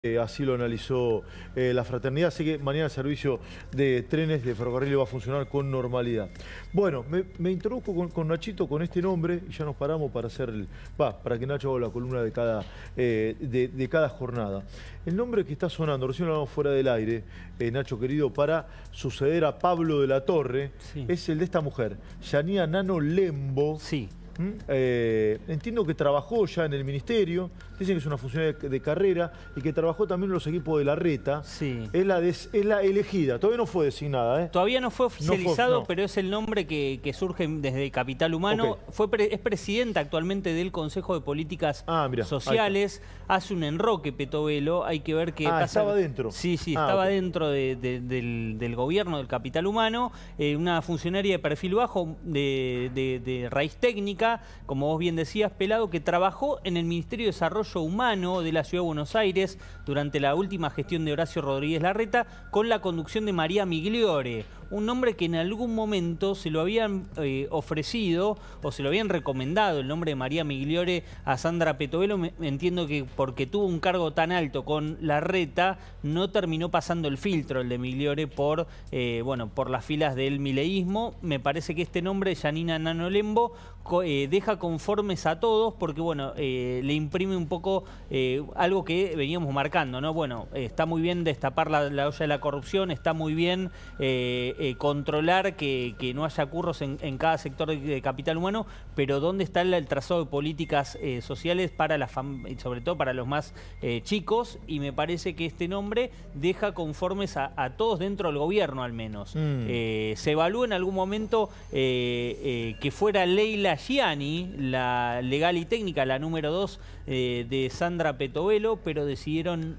Así lo analizó la fraternidad, así que mañana el servicio de trenes de ferrocarril va a funcionar con normalidad. Bueno, me introduzco con Nachito con este nombre y ya nos paramos para hacer para que Nacho haga la columna de cada jornada. El nombre que está sonando, recién lo hablamos fuera del aire, Nacho querido, para suceder a Pablo de la Torre, sí, es el de esta mujer, Yanina Nano Lembo. Sí. Entiendo que trabajó ya en el ministerio, dicen que es una funcionaria de carrera y que trabajó también en los equipos de Larreta. Sí. Es la elegida, todavía no fue designada. Todavía no fue oficializado, pero es el nombre que surge desde Capital Humano. Es presidenta actualmente del Consejo de Políticas Sociales. Hace un enroque Petovelo, hay que ver qué pasa. Estaba dentro. Sí, estaba dentro del gobierno del Capital Humano, una funcionaria de perfil bajo, de raíz técnica, como vos bien decías, Pelado, que trabajó en el Ministerio de Desarrollo Humano de la Ciudad de Buenos Aires durante la última gestión de Horacio Rodríguez Larreta, con la conducción de María Migliore, un nombre que en algún momento se lo habían ofrecido o se lo habían recomendado, el nombre de María Migliore, a Sandra Petovelo. Entiendo que porque tuvo un cargo tan alto con Larreta, no terminó pasando el filtro, el de Migliore, por las filas del mileísmo. Me parece que este nombre, Yanina Nano Lembo, deja conformes a todos porque le imprime un poco algo que veníamos marcando, ¿no? Bueno, está muy bien destapar la olla de la corrupción, está muy bien controlar que no haya curros en cada sector de Capital Humano, pero ¿dónde está el trazado de políticas sociales sobre todo para los más chicos? Y me parece que este nombre deja conformes a todos dentro del gobierno, al menos. Se evaluó en algún momento que fuera Leila Gianni, la legal y técnica, la número 2 de Sandra Petovelo, pero decidieron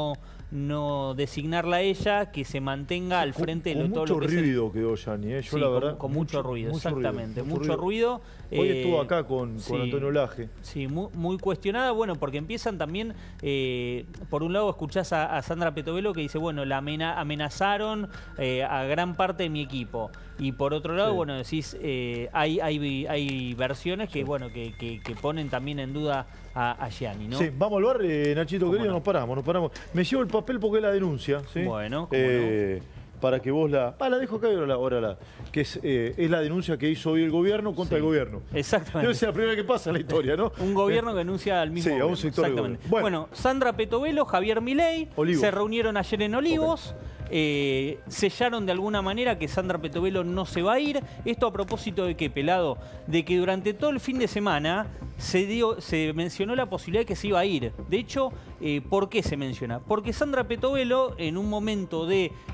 no designarla a ella, que se mantenga al frente de todo lo que es. Mucho ruido quedó Gianni, yo la verdad. Con mucho ruido, exactamente. Mucho ruido. Hoy estuvo acá con Antonio Laje. Sí, muy cuestionada, porque empiezan también, por un lado escuchás a Sandra Petovelo que dice, la amenazaron a gran parte de mi equipo. Y por otro lado, decís, hay versiones que ponen también en duda a Gianni, ¿no? Sí, vamos al bar, Nachito querido, nos paramos. Me llevo el papel porque es la denuncia, ¿sí? Bueno, ¿cómo no? Para que vos la dejo acá que es la denuncia que hizo hoy el gobierno contra el gobierno. Exactamente. Debe ser la primera vez que pasa en la historia, ¿no? Un gobierno que denuncia al mismo a un sector. Exactamente. Bueno, Sandra Petovelo, Javier Milei se reunieron ayer en Olivos. Sellaron de alguna manera que Sandra Petovelo no se va a ir. Esto a propósito de qué, Pelado, de que durante todo el fin de semana se mencionó la posibilidad de que se iba a ir. De hecho, ¿por qué se menciona? Porque Sandra Petovelo, en un momento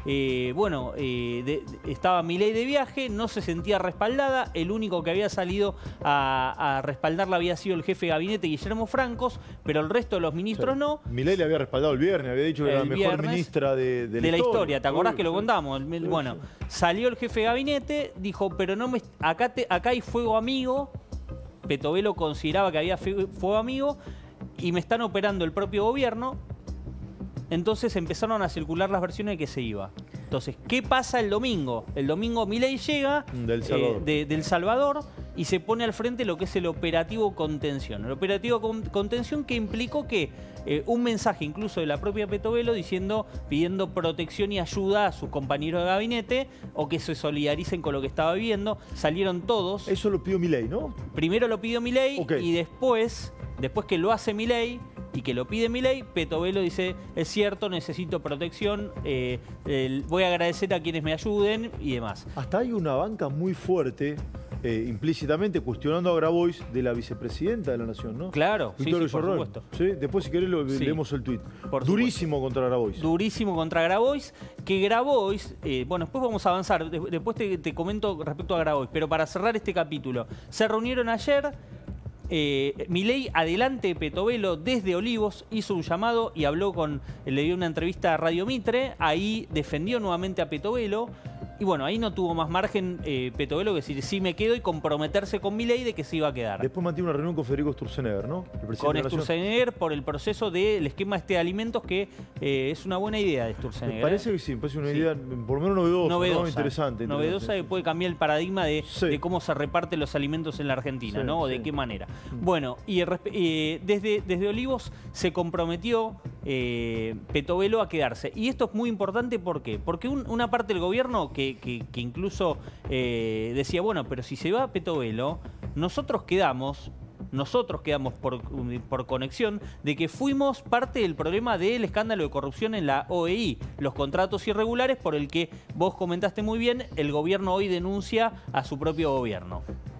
estaba Milei de viaje, no se sentía respaldada. El único que había salido a respaldarla había sido el jefe de gabinete, Guillermo Francos, pero el resto de los ministros no. Milei le había respaldado el viernes, había dicho que era la mejor ministra de la historia. ¿Te acordás que lo contamos? Bueno, salió el jefe de gabinete, dijo, pero acá hay fuego amigo. Petovelo consideraba que había fuego amigo y me están operando el propio gobierno. Entonces empezaron a circular las versiones de que se iba. Entonces, ¿qué pasa el domingo? El domingo Milei llega del Salvador y se pone al frente lo que es el operativo contención. El operativo contención que implicó que un mensaje incluso de la propia Petovelo pidiendo protección y ayuda a sus compañeros de gabinete o que se solidaricen con lo que estaba viviendo. Salieron todos. Eso lo pidió Milei, ¿no? Primero lo pidió Milei y después que lo hace Milei y que lo pide Milei, Petovelo dice, es cierto, necesito protección, voy a agradecer a quienes me ayuden y demás. Hasta hay una banca muy fuerte, implícitamente cuestionando a Grabois, de la vicepresidenta de la Nación, ¿no? Claro, sí, por supuesto. ¿Sí? Después, si querés, leemos el tuit. Durísimo contra Grabois. Durísimo contra Grabois, que Grabois, después vamos a avanzar, después te comento respecto a Grabois, pero para cerrar este capítulo, se reunieron ayer. Milei, adelante de Petovelo desde Olivos, hizo un llamado y le dio una entrevista a Radio Mitre, ahí defendió nuevamente a Petovelo. Y ahí no tuvo más margen Petovelo que decir sí me quedo y comprometerse con Milei de que se iba a quedar. Después mantiene una reunión con Federico Sturzenegger, ¿no? Con Sturzenegger por el proceso del esquema de alimentos, que es una buena idea de Sturzenegger. Me parece que sí, me parece una idea por lo menos novedosa, interesante. Novedosa, que puede cambiar el paradigma de cómo se reparten los alimentos en la Argentina, ¿no? O de qué manera. Bueno, y desde Olivos se comprometió Petovelo a quedarse. Y esto es muy importante, ¿por qué? Porque una parte del gobierno que incluso decía, bueno, pero si se va Petovelo, nosotros quedamos por conexión de que fuimos parte del problema del escándalo de corrupción en la OEI, los contratos irregulares por el que vos comentaste muy bien, el gobierno hoy denuncia a su propio gobierno.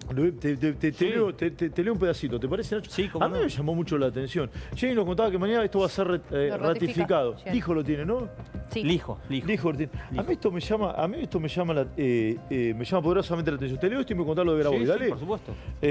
Te leo un pedacito, ¿te parece, Nacho? Sí, cómo a mí no. me llamó mucho la atención. Jenny nos contaba que mañana esto va a ser ratificado. Sí. Lijo lo tiene, ¿no? Sí. Lijo. Lijo lo tiene. A mí esto me llama poderosamente la atención. Te leo esto y me contás lo de Grabois, Sí, dale. sí, por supuesto.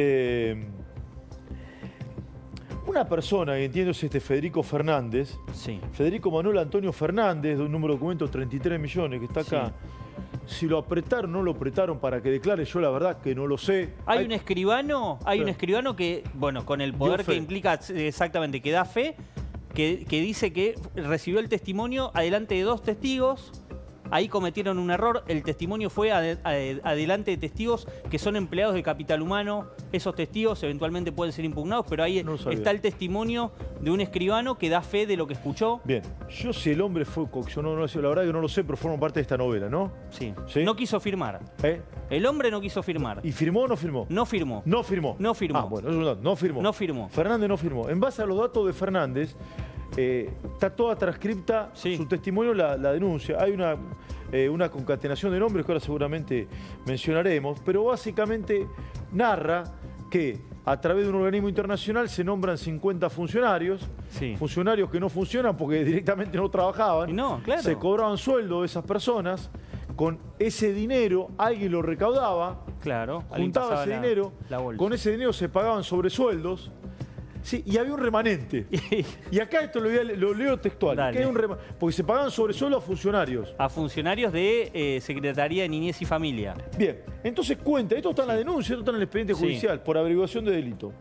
Una persona, que entiendo es Federico Fernández, Sí. Federico Manuel Antonio Fernández, de un número de documentos 33 millones, que está acá. Si lo apretaron o no lo apretaron para que declare, yo la verdad que no lo sé. Hay un escribano que, bueno, con el poder que implica exactamente, que da fe, que dice que recibió el testimonio adelante de 2 testigos. Ahí cometieron un error, el testimonio fue adelante de testigos que son empleados de Capital Humano. Esos testigos eventualmente pueden ser impugnados, pero ahí está el testimonio de un escribano que da fe de lo que escuchó. Bien, yo si el hombre fue coaccionado, la verdad que no lo sé, pero forma parte de esta novela, ¿no? Sí. ¿Sí? No quiso firmar. El hombre no quiso firmar. ¿Y firmó o no firmó? No firmó. No firmó. No firmó. Ah, bueno, eso es un dato. No firmó. No firmó. Fernández no firmó. En base a los datos de Fernández, está toda transcripta su testimonio, la denuncia. Hay una concatenación de nombres que ahora seguramente mencionaremos, pero básicamente narra que a través de un organismo internacional se nombran 50 funcionarios, funcionarios que no funcionan porque directamente no trabajaban, y no, claro. Se cobraban sueldo de esas personas, con ese dinero alguien lo recaudaba, juntaba ese dinero, con ese dinero se pagaban sobresueldos. Sí, y había un remanente. Y acá esto lo leo textual. Que hay porque se pagaban sobresueldo a funcionarios. A funcionarios de Secretaría de Niñez y Familia. Bien, entonces cuenta, esto está en la denuncia, esto está en el expediente judicial por averiguación de delito.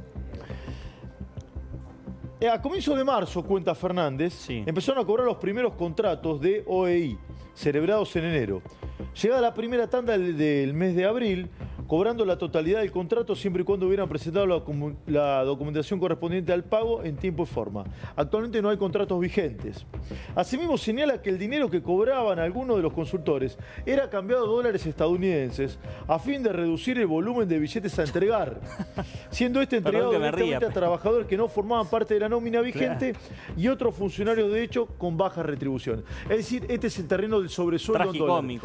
A comienzo de marzo, cuenta Fernández, empezaron a cobrar los primeros contratos de OEI, celebrados en enero. Llegada la primera tanda del mes de abril, cobrando la totalidad del contrato siempre y cuando hubieran presentado la documentación correspondiente al pago en tiempo y forma. Actualmente no hay contratos vigentes. Asimismo, señala que el dinero que cobraban algunos de los consultores era cambiado a dólares estadounidenses a fin de reducir el volumen de billetes a entregar, siendo entregado directamente a trabajadores que no formaban parte de la nómina vigente y otros funcionarios de hecho con baja retribución. Es decir, este es el terreno del sobresueldo en dólares.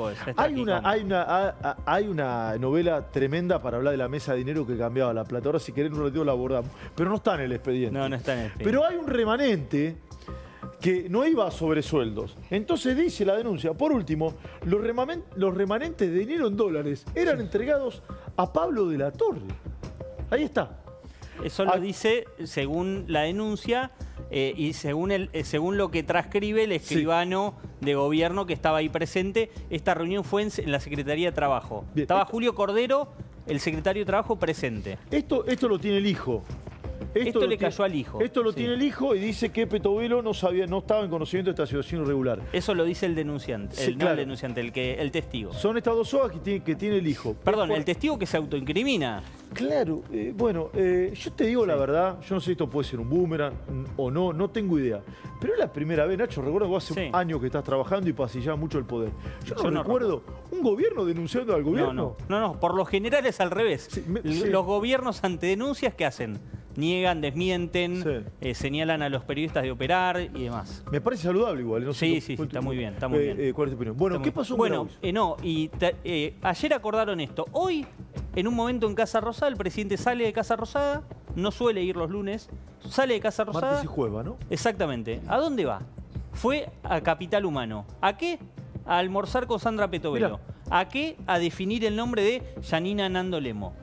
Hay una novela tremenda para hablar de la mesa de dinero que cambiaba la plata. Ahora si querés un ratito la abordamos. Pero no está en el expediente. No está en el expediente. Pero hay un remanente que no iba a sobresueldos. Entonces dice la denuncia, por último, los remanentes de dinero en dólares eran entregados a Pablo de la Torre. Ahí está. Eso lo dice según la denuncia y según lo que transcribe el escribano de gobierno que estaba ahí presente. Esta reunión fue en la Secretaría de Trabajo. Bien. Estaba Julio Cordero, el secretario de Trabajo, presente. Esto lo tiene el hijo. Esto le cayó al hijo. Esto lo tiene el hijo y dice que Petovelo no estaba en conocimiento de esta situación irregular. Eso lo dice el denunciante, no el denunciante, el testigo. Son estas 2 hojas que tiene el hijo. Perdón, el testigo que se autoincrimina. Claro, yo te digo la verdad, yo no sé si esto puede ser un boomerang o no tengo idea. Pero es la primera vez, Nacho, recuerdo que vos hace un año que estás trabajando y pasillás mucho el poder. Yo no recuerdo un gobierno denunciando al gobierno. No, por lo general es al revés. Los gobiernos ante denuncias, ¿qué hacen? Niegan, desmienten, señalan a los periodistas de operar y demás. Me parece saludable igual. No sé, está muy bien. Está muy bien. ¿Cuál es tu opinión? Bueno, ¿qué pasó con Grabois? Ayer acordaron esto. Hoy, en un momento en Casa Rosada, el presidente sale de Casa Rosada, no suele ir los lunes, sale de Casa Rosada. Martes y jueves, ¿no? Exactamente. ¿A dónde va? Fue a Capital Humano. ¿A qué? A almorzar con Sandra Petovelo. ¿A qué? A definir el nombre de Yanina Nano Lembo.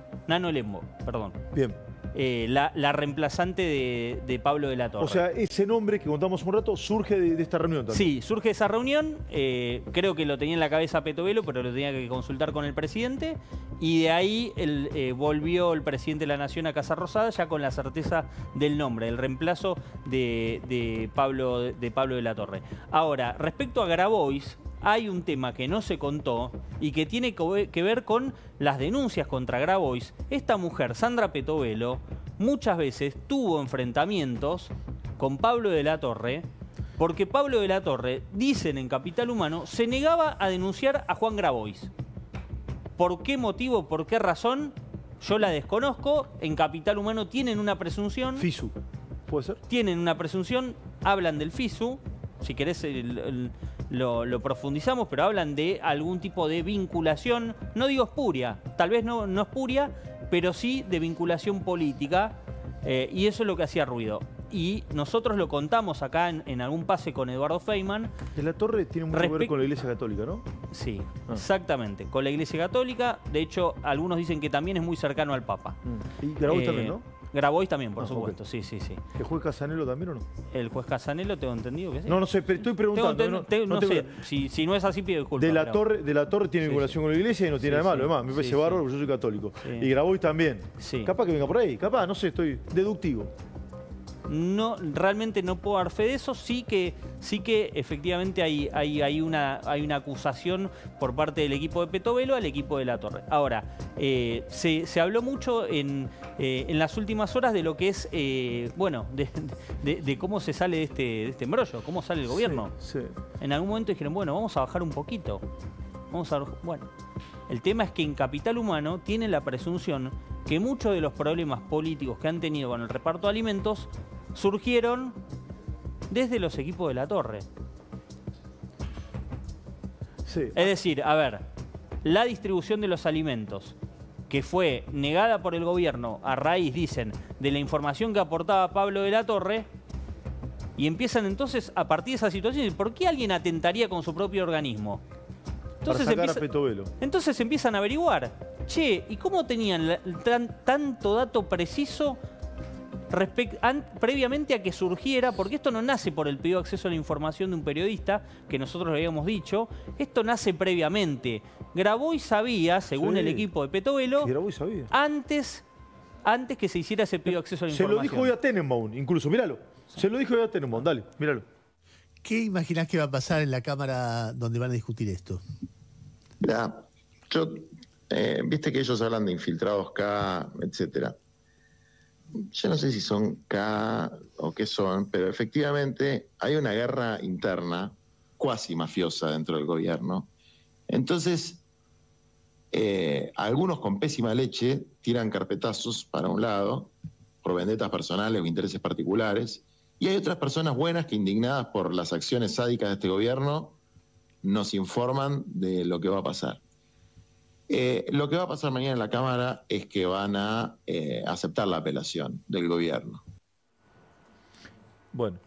Bien. La reemplazante de Pablo de la Torre. O sea, ese nombre que contamos un rato surge de esta reunión también. Sí, surge de esa reunión. Creo que lo tenía en la cabeza Petovelo, pero lo tenía que consultar con el presidente. Y de ahí volvió el presidente de la Nación a Casa Rosada ya con la certeza del nombre, el reemplazo de Pablo de la Torre. Ahora, respecto a Grabois, hay un tema que no se contó y que tiene que ver con las denuncias contra Grabois. Esta mujer, Sandra Petovelo, muchas veces tuvo enfrentamientos con Pablo de la Torre, porque Pablo de la Torre, dicen en Capital Humano, se negaba a denunciar a Juan Grabois. ¿Por qué motivo, por qué razón? Yo la desconozco. En Capital Humano tienen una presunción. FISU, ¿puede ser? Tienen una presunción, hablan del FISU. Si querés lo profundizamos, pero hablan de algún tipo de vinculación, no digo espuria, tal vez no espuria, pero sí de vinculación política, y eso es lo que hacía ruido. Y nosotros lo contamos acá en algún pase con Eduardo Feynman. De la Torre tiene mucho que ver con la Iglesia Católica, ¿no? Sí, exactamente, con la Iglesia Católica. De hecho, algunos dicen que también es muy cercano al Papa. Y Grabois también, ¿no? Grabois también, por supuesto, okay. Sí. ¿El juez Casanello también o no? El juez Casanello, tengo entendido que sí. No sé, pero estoy preguntando. No sé, si no es así, pido disculpas. De la Torre tiene vinculación con la Iglesia y no tiene nada de malo. Además, me parece bárbaro porque yo soy católico. Y Grabois también. Sí. Capaz que venga por ahí, capaz, no sé, estoy deductivo. No, realmente no puedo dar fe de eso. Sí que efectivamente hay una acusación por parte del equipo de Petovelo al equipo de la Torre. Ahora, se habló mucho en las últimas horas de lo que es, bueno, de cómo se sale de este embrollo, cómo sale el gobierno. Sí. En algún momento dijeron, bueno, vamos a bajar un poquito. Bueno, el tema es que en Capital Humano tienen la presunción que muchos de los problemas políticos que han tenido con el reparto de alimentos surgieron desde los equipos de la Torre. Sí. Es decir, a ver, la distribución de los alimentos, que fue negada por el gobierno a raíz, dicen, de la información que aportaba Pablo de la Torre, y empiezan entonces, a partir de esa situación, ¿por qué alguien atentaría con su propio organismo? Entonces empiezan a averiguar, che, ¿y cómo tenían tanto dato preciso previamente a que surgiera? Porque esto no nace por el pedido de acceso a la información de un periodista, que nosotros lo habíamos dicho, esto nace previamente. Grabois sabía, según el equipo de Petovelo, antes que se hiciera ese pedido de acceso a la información. Se lo dijo hoy a Tenenbaum, incluso, míralo. Se lo dijo hoy a Tenenbaum, dale, míralo. ¿Qué imaginás que va a pasar en la Cámara donde van a discutir esto? Mirá, viste que ellos hablan de infiltrados K, etcétera. Yo no sé si son K o qué son, pero efectivamente hay una guerra interna, cuasi mafiosa dentro del gobierno. Entonces, algunos con pésima leche tiran carpetazos para un lado, por vendetas personales o intereses particulares, y hay otras personas buenas que, indignadas por las acciones sádicas de este gobierno, nos informan de lo que va a pasar. Lo que va a pasar mañana en la Cámara es que van a aceptar la apelación del gobierno. Bueno.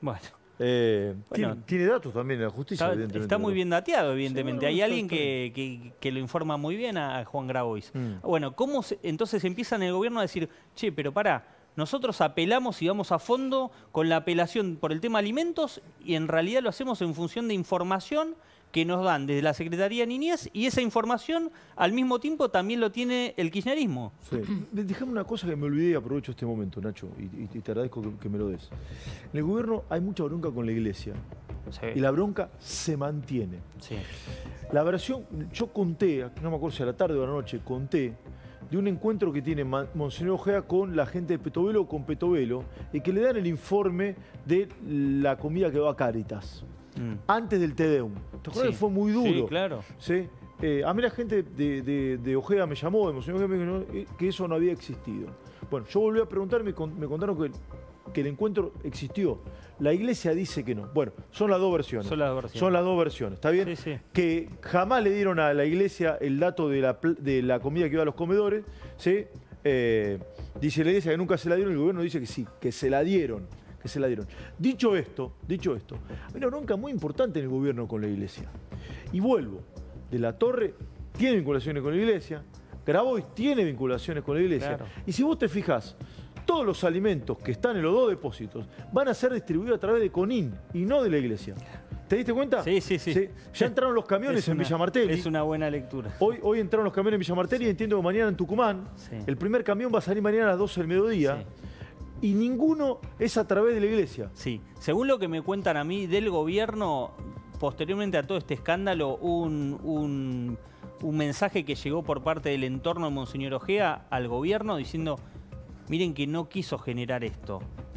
Tiene datos también en la justicia, evidentemente. Está muy bien dateado, evidentemente. Hay alguien que lo informa muy bien a Juan Grabois. Bueno, entonces empiezan en el gobierno a decir, che, pero pará, nosotros apelamos y vamos a fondo con la apelación por el tema alimentos y en realidad lo hacemos en función de información que nos dan desde la Secretaría de Niñez, y esa información al mismo tiempo también lo tiene el kirchnerismo. Sí. Déjame una cosa que me olvidé y aprovecho este momento, Nacho, y te agradezco que me lo des. En el gobierno hay mucha bronca con la Iglesia, y la bronca se mantiene. Sí. La versión, yo conté, no me acuerdo si a la tarde o a la noche, conté de un encuentro que tiene Monseñor Ojea con la gente de Petovelo o con Petovelo, y que le dan el informe de la comida que va a Cáritas. Antes del Te Deum. ¿Te acuerdas que fue muy duro? Sí, claro. ¿Sí? A mí la gente de Ojea me llamó, de Monseñor Ojea, me dijo que eso no había existido. Bueno, yo volví a preguntar y me contaron que el encuentro existió. La Iglesia dice que no. Bueno, son las dos versiones. Son las dos versiones, ¿está bien? Sí. Que jamás le dieron a la Iglesia el dato de la comida que iba a los comedores, ¿sí? Dice la Iglesia que nunca se la dieron, y el gobierno dice que sí, que se la dieron. Dicho esto, hay una bronca muy importante en el gobierno con la Iglesia. Y vuelvo, de la Torre tiene vinculaciones con la Iglesia, Grabois tiene vinculaciones con la Iglesia. Claro. Y si vos te fijás, todos los alimentos que están en los dos depósitos van a ser distribuidos a través de CONIN y no de la Iglesia. ¿Te diste cuenta? Sí. Ya entraron los camiones en Villa Martelli. Es una buena lectura. Hoy entraron los camiones en Villa Martelli y entiendo que mañana en Tucumán. El primer camión va a salir mañana a las 12 del mediodía. Sí. Y ninguno es a través de la Iglesia. Sí, según lo que me cuentan a mí del gobierno, posteriormente a todo este escándalo, un mensaje que llegó por parte del entorno de Monseñor Ojea al gobierno diciendo, miren que no quiso generar esto.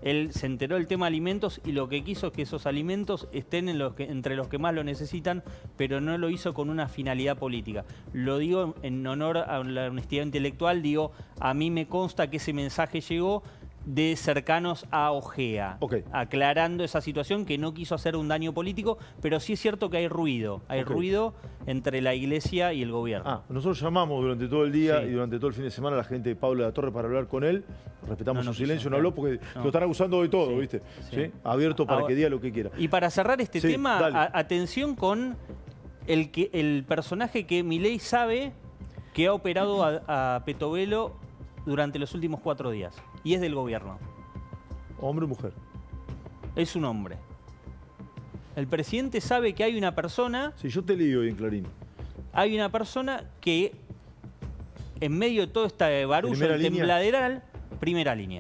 Él se enteró del tema alimentos y lo que quiso es que esos alimentos estén entre los que más lo necesitan, pero no lo hizo con una finalidad política. Lo digo en honor a la honestidad intelectual, digo, a mí me consta que ese mensaje llegó de cercanos a Ojea, aclarando esa situación, que no quiso hacer un daño político, pero sí es cierto que hay ruido entre la Iglesia y el gobierno. Nosotros llamamos durante todo el día y durante todo el fin de semana a la gente de Pablo de la Torre para hablar con él, respetamos su silencio, no habló porque lo están acusando de todo, ¿viste? ¿Sí? Abierto para que diga lo que quiera. Y para cerrar este tema, atención con el personaje que Milei sabe que ha operado a Petovelo durante los últimos 4 días. Y es del gobierno. ¿Hombre o mujer? Es un hombre. El presidente sabe que hay una persona... Sí, yo te leí hoy en Clarín. Hay una persona que, en medio de todo este barullo tembladeral, primera línea.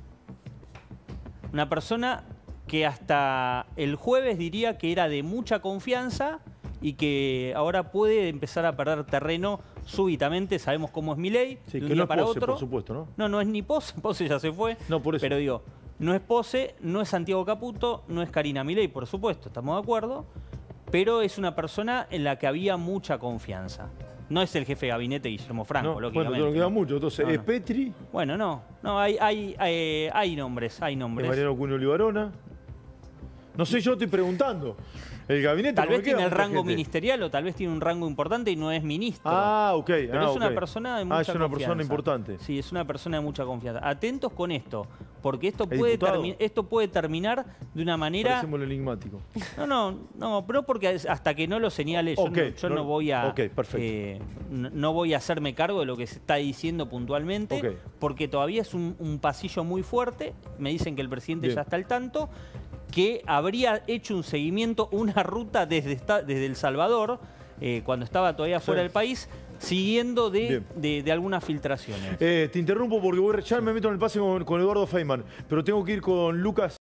Una persona que hasta el jueves diría que era de mucha confianza y que ahora puede empezar a perder terreno súbitamente. Sabemos cómo es Milei, sí, de un que día no es para Pose, otro. Por supuesto, ¿no? No, no es ni Pose, Pose ya se fue. No, por eso. Pero digo, no es Pose, no es Santiago Caputo, no es Karina Milei, por supuesto, estamos de acuerdo, pero es una persona en la que había mucha confianza. No es el jefe de gabinete Guillermo Franco, lógicamente. Bueno, te lo queda mucho. Entonces, ¿es Petri? Bueno, no, hay nombres, hay nombres. Mariano Cunio Olivarona. No sé, yo estoy preguntando. El gabinete tal vez tiene el rango ministerial o tal vez tiene un rango importante y no es ministro. Ok. Pero es una persona de mucha confianza. Es una persona importante. Sí, es una persona de mucha confianza. Atentos con esto, porque esto puede terminar de una manera... Parecemos lo enigmático. No, pero porque hasta que no lo señale yo no voy a... no voy a hacerme cargo de lo que se está diciendo puntualmente, porque todavía es un pasillo muy fuerte. Me dicen que el presidente ya está al tanto, que habría hecho un seguimiento, una ruta desde El Salvador, cuando estaba todavía fuera del país, siguiendo de algunas filtraciones. Te interrumpo porque ya me meto en el pase con Eduardo Feynman, pero tengo que ir con Lucas